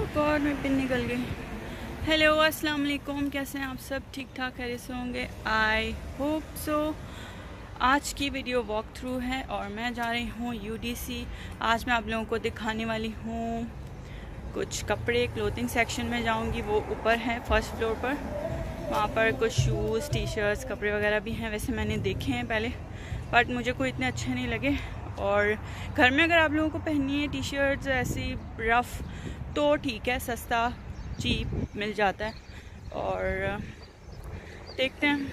God में pin निकल गई। हेलो अस्सलाम वालेकुम, कैसे हैं आप सब? ठीक ठाक खैरियत से होंगे, आई होप सो। आज की वीडियो वॉक थ्रू है और मैं जा रही हूँ यूडीसी। आज मैं आप लोगों को दिखाने वाली हूँ कुछ कपड़े। क्लोथिंग सेक्शन में जाऊँगी, वो ऊपर है फर्स्ट फ्लोर पर। वहाँ पर कुछ शूज़, टी शर्ट्स, कपड़े वगैरह भी हैं। वैसे मैंने देखे हैं पहले, बट मुझे कोई इतने अच्छे नहीं लगे। और घर में अगर आप लोगों को पहननी है टी शर्ट्स ऐसी रफ़ तो ठीक है, सस्ता चीप मिल जाता है। और देखते हैं।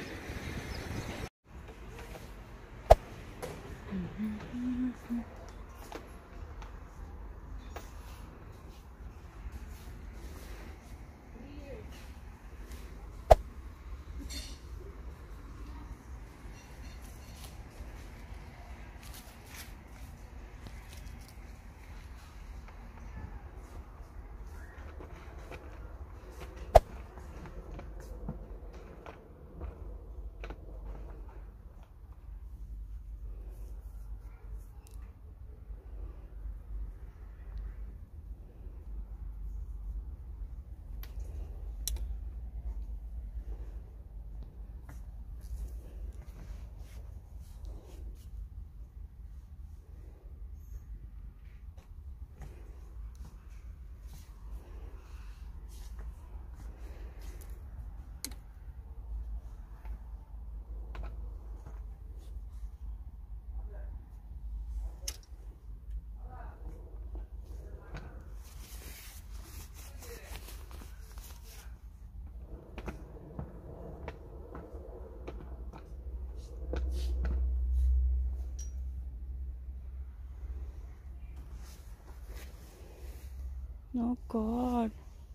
ओह गॉड,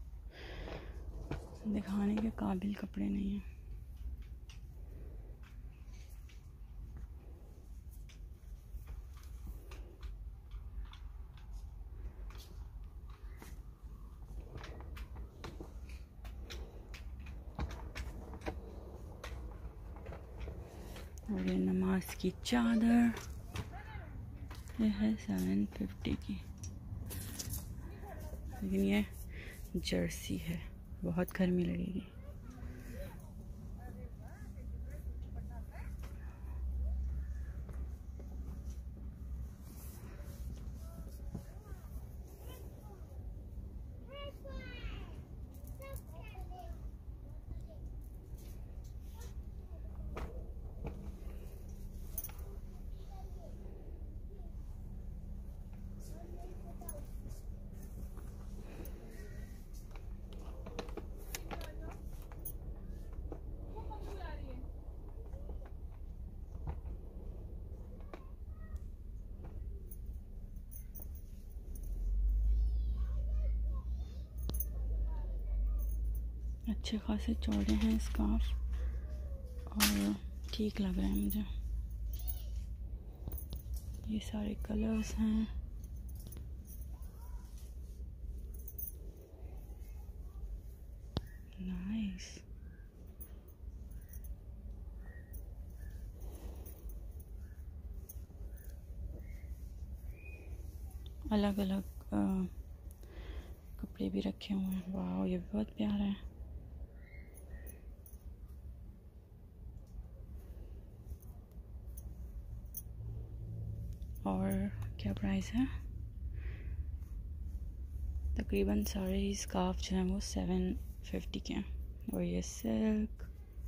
दिखाने के काबिल कपड़े नहीं हैं। और ये नमाज की चादर, ये है 750 की, लेकिन ये जर्सी है, बहुत गर्मी लगेगी। अच्छे खासे चौड़े हैं स्कार्फ और ठीक लग रहे हैं मुझे। ये सारे कलर्स हैं। नाइस। अलग अलग कपड़े भी रखे हुए हैं। वाह, ये भी बहुत प्यारा है। और क्या प्राइस है? तकरीबन सारे ही स्कार्फ जो हैं वो 750 के हैं। और ये सिल्क,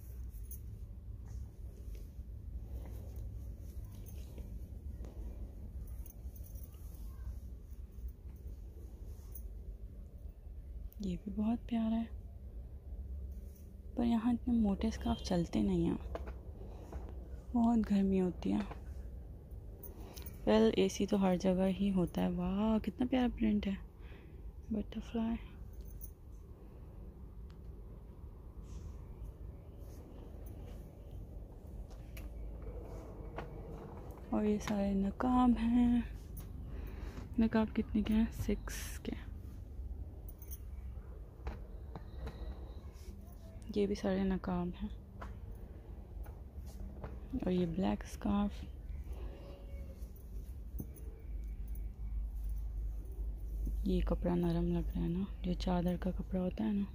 ये भी बहुत प्यारा है। पर यहाँ इतने मोटे स्कार्फ चलते नहीं हैं, बहुत गर्मी होती है। वेल, एसी तो हर जगह ही होता है। वाह, कितना प्यारा प्रिंट है, बटरफ्लाई। और ये सारे नकाब हैं। नकाब कितने के हैं? 6 के। ये भी सारे नकाब हैं। और ये ब्लैक स्कार्फ ये कपड़ा नरम लग रहा है ना, जो चादर का कपड़ा होता है ना।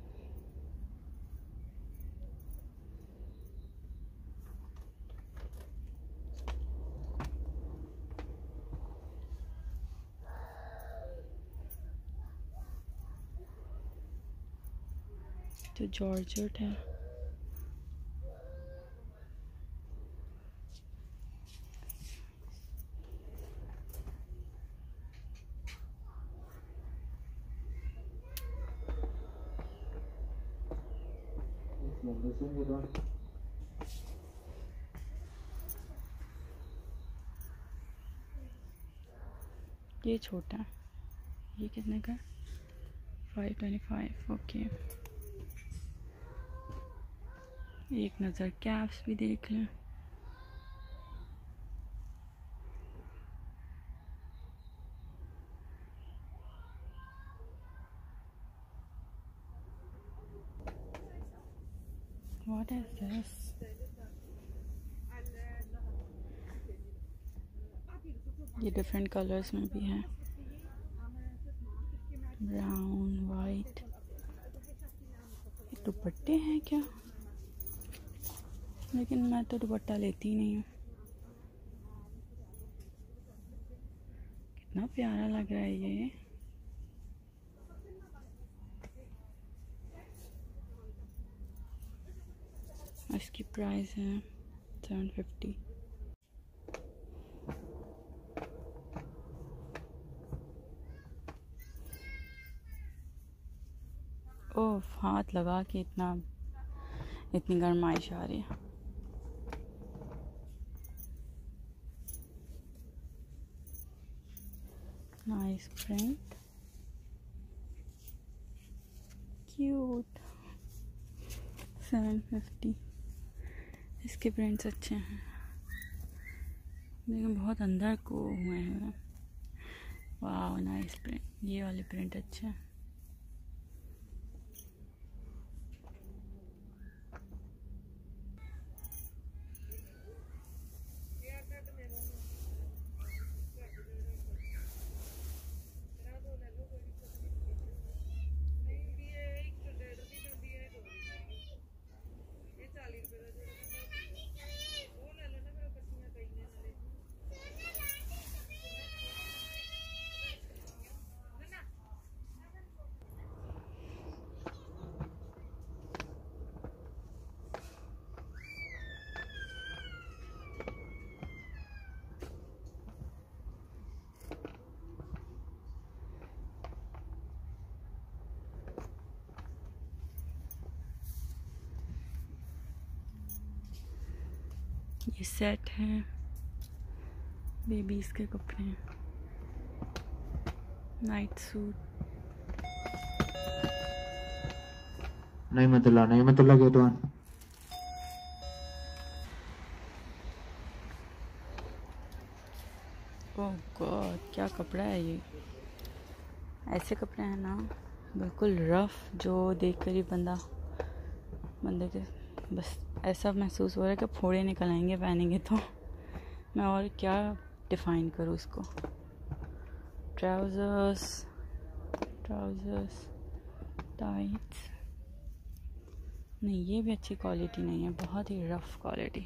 तो जॉर्जेट है। ये छोटा है, ये कितने का? 525। ओके, एक नज़र कैप्स भी देख लें। What is this? ये डिफरेंट कलर्स में भी है, ब्राउन, वाइट। ये दुपट्टे हैं क्या? लेकिन मैं तो दुपट्टा लेती नहीं हूँ। कितना प्यारा लग रहा है ये। इसकी प्राइस है 750। ओह, हाथ लगा के इतनी गर्माइश आ रही है। Nice print, cute. 750। इसके प्रिंट्स अच्छे हैं, लेकिन बहुत अंदर को हुए हैं। वाह, नाइस प्रिंट। ये वाले प्रिंट अच्छे हैं। ये सेट है, बेबीज के कपड़े हैं, नाइट सूट। नहीं मतुल्ला गेट 1। ओह गॉड, क्या कपड़ा है ये। ऐसे कपड़े हैं ना बिल्कुल रफ, जो देख कर ही बंदे के बस ऐसा महसूस हो रहा है कि फोड़े निकल आएंगे पहनेंगे तो। मैं और क्या डिफ़ाइन करूँ इसको। Trousers, tights. नहीं, ये भी अच्छी क्वालिटी नहीं है, बहुत ही रफ क्वालिटी।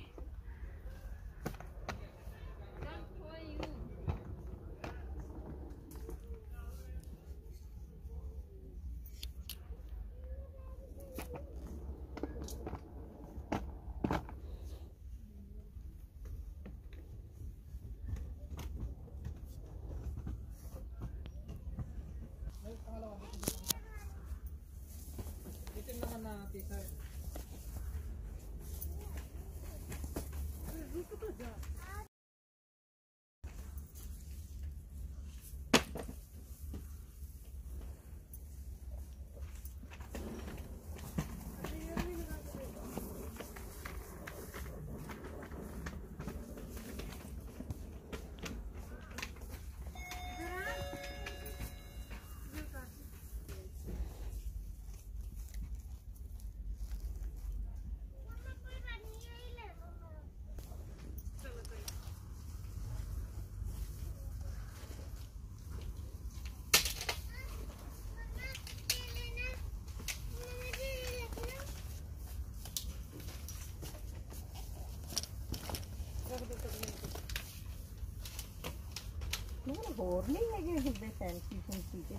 ਹੋਰ ਨਹੀਂ ਹੈਗੇ ਹੁੰਦੇ ਫੈਂਸੀ ਫੈਂਸੀ ਕੇ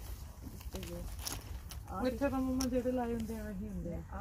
ਇੱਥੇ ਤਾਂ ਮੰਮਾ ਜਿਹੜੇ ਲਾਏ ਹੁੰਦੇ ਆ ਇਹੀ ਹੁੰਦੇ ਆ।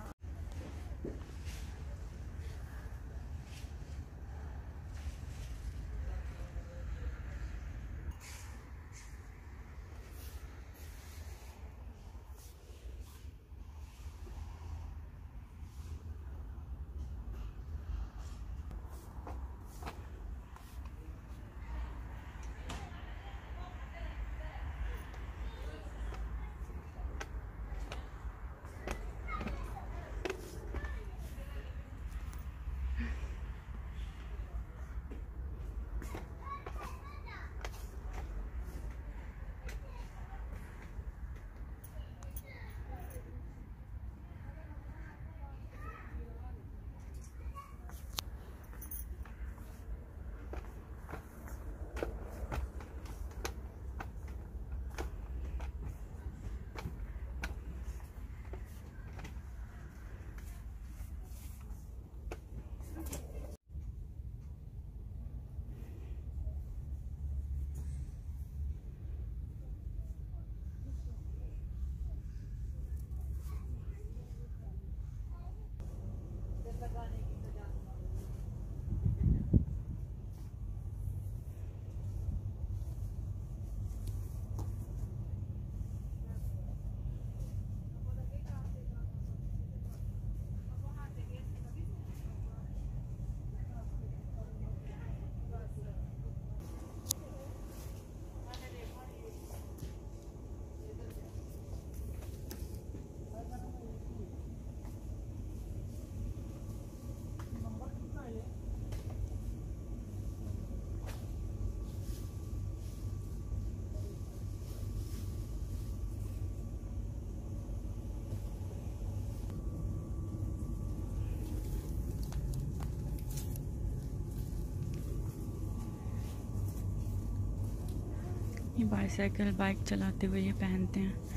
ये बाइसाइकिल बाइक चलाते हुए ये पहनते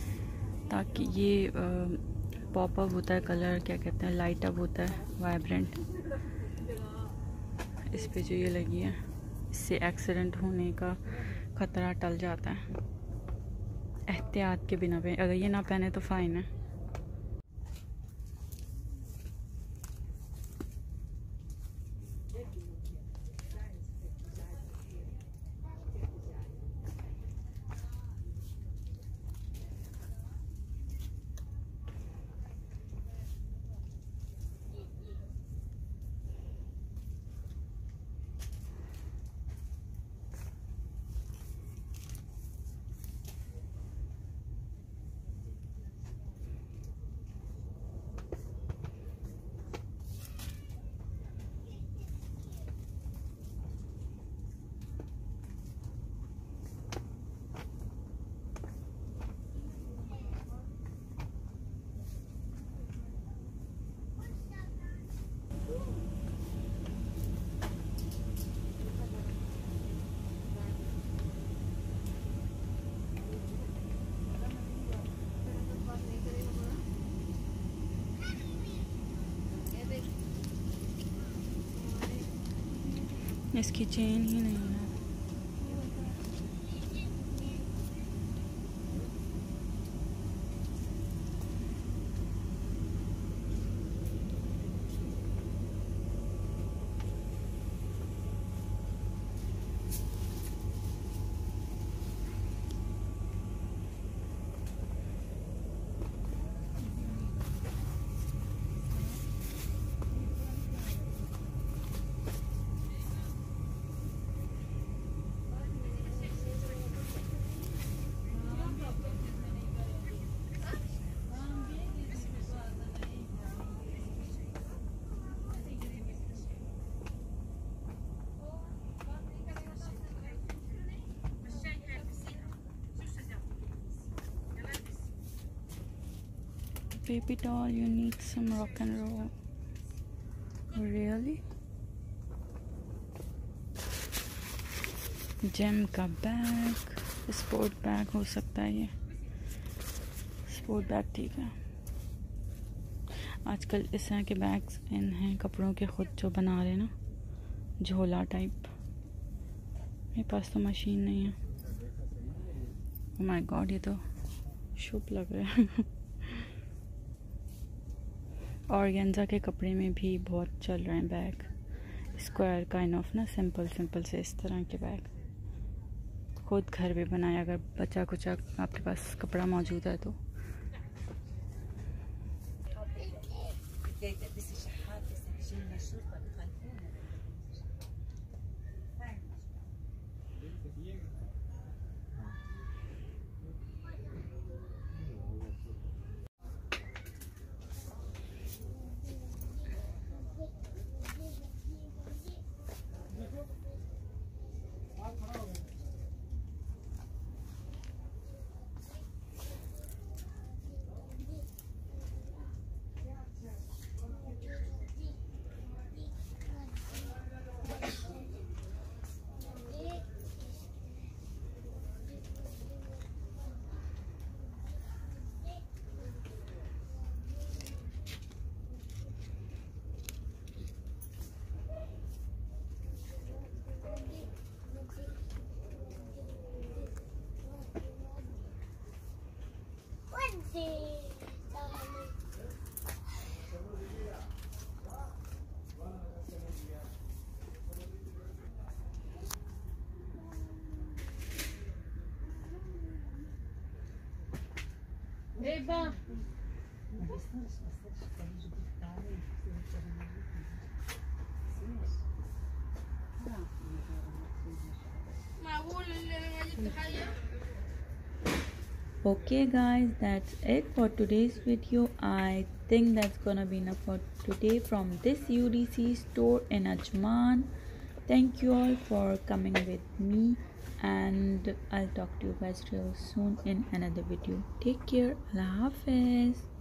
हैं ताकि ये पॉपअप होता है कलर, क्या कहते हैं, लाइट अप होता है, वाइब्रेंट। इस पे जो ये लगी है इससे एक्सीडेंट होने का ख़तरा टल जाता है एहतियात के बिना पे। अगर ये ना पहने तो फ़ाइन है। इसकी चेन ही नहीं है। Baby doll, you need some rock and roll. Really? Gym का बैग, स्पोर्ट बैग हो सकता है ये। स्पोर्ट बैग ठीक है। आजकल इस तरह के बैग्स इन हैं कपड़ों के खुद जो बना रहे ना, झोला टाइप। मेरे पास तो मशीन नहीं है। ओह माय गॉड, ये तो शुभ लग रहा है। ऑर्गेन्जा के कपड़े में भी बहुत चल रहे हैं बैग, स्क्वायर काइंड ऑफ ना, सिंपल सिंपल से इस तरह के बैग। खुद घर भी बनाए अगर बचा कुचा आपके पास कपड़ा मौजूद है तो। Okay guys, that's it for today's video. I think that's gonna be enough for today from this UDC store in Ajman. Thank you all for coming with me, and I'll talk to you guys real soon in another video. Take care. Allah Hafiz.